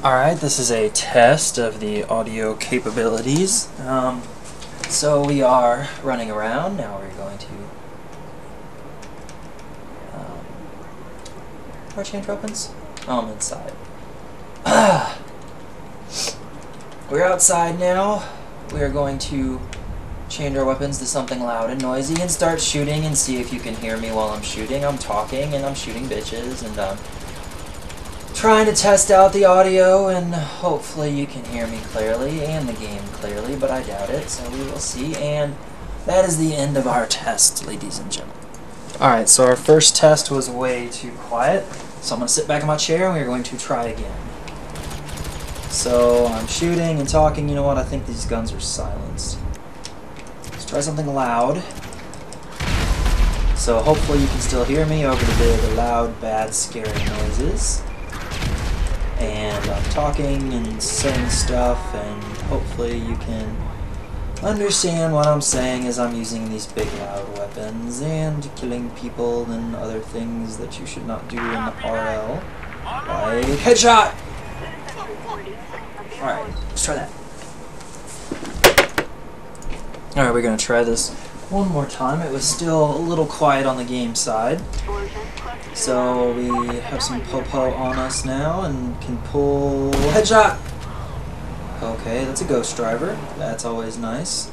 Alright, this is a test of the audio capabilities. So we are running around. Now we're going to or change weapons? Oh, I'm inside. We're outside now. We are going to change our weapons to something loud and noisy and start shooting and see if you can hear me while I'm shooting. I'm talking and I'm shooting bitches and trying to test out the audio, and hopefully you can hear me clearly and the game clearly, but I doubt it, so we will see. And that is the end of our test, ladies and gentlemen. Alright, so our first test was way too quiet, so I'm going to sit back in my chair and we're going to try again. So I'm shooting and talking. You know what? I think these guns are silenced. Let's try something loud. So hopefully you can still hear me over the big, loud, bad, scary noises. And I'm talking and saying stuff, and hopefully you can understand what I'm saying as I'm using these big loud weapons and killing people and other things that you should not do in the RL. Like headshot! Alright, let's try that. Alright, we're going to try this one more time. It was still a little quiet on the game side. So we have some popo on us now and can pull headshot. Okay, that's a ghost driver. That's always nice.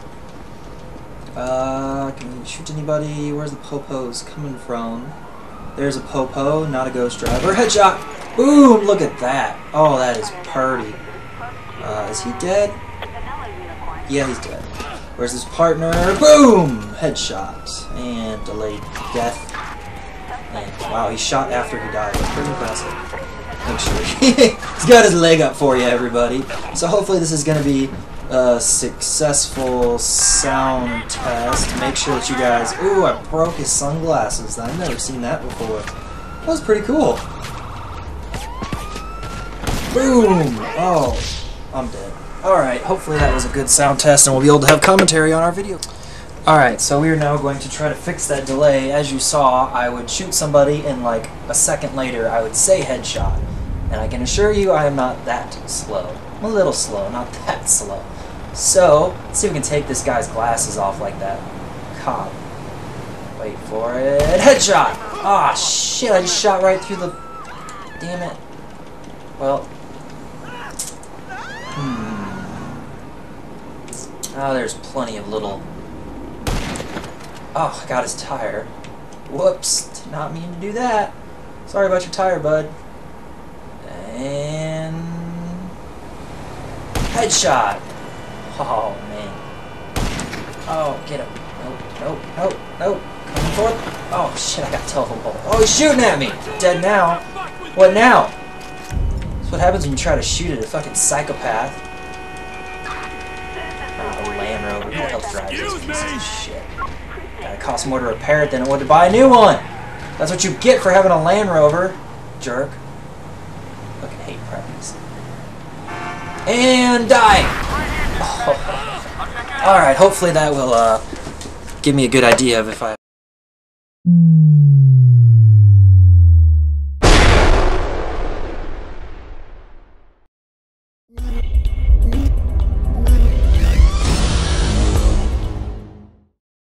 Can we shoot anybody? Where's the popos coming from? There's a popo, not a ghost driver. Headshot! Boom! Look at that. Oh, that is purty. Is he dead? Yeah, he's dead. Where's his partner? Boom! Headshot. And delayed death. And, wow, he shot after he died. That's pretty impressive. Make sure he's got his leg up for you, everybody. So hopefully this is going to be a successful sound test. Make sure that you guys... Ooh, I broke his sunglasses. I've never seen that before. That was pretty cool. Boom! Oh, I'm dead. Alright, hopefully that was a good sound test and we'll be able to have commentary on our video. Alright, so we are now going to try to fix that delay. As you saw, I would shoot somebody and like a second later I would say headshot. And I can assure you I am not that slow. I'm a little slow, not that slow. So, let's see if we can take this guy's glasses off like that. Cop. Wait for it. Headshot! Ah, shit, I just shot right through the... Damn it. Well... Oh, there's plenty of little... Oh, I got his tire. Whoops, did not mean to do that. Sorry about your tire, bud. And... Headshot! Oh, man. Oh, get him. Nope, nope, nope, nope. Coming forth. Oh, shit, I got telephone pole. Oh, he's shooting at me! Dead now. What now? That's what happens when you try to shoot at a fucking psychopath. Land Rover. Who the hell drives this piece of shit? Gotta cost more to repair it than it would to buy a new one! That's what you get for having a Land Rover, jerk. Fucking hate preppies. And die! Oh. Alright, hopefully that will give me a good idea of if I...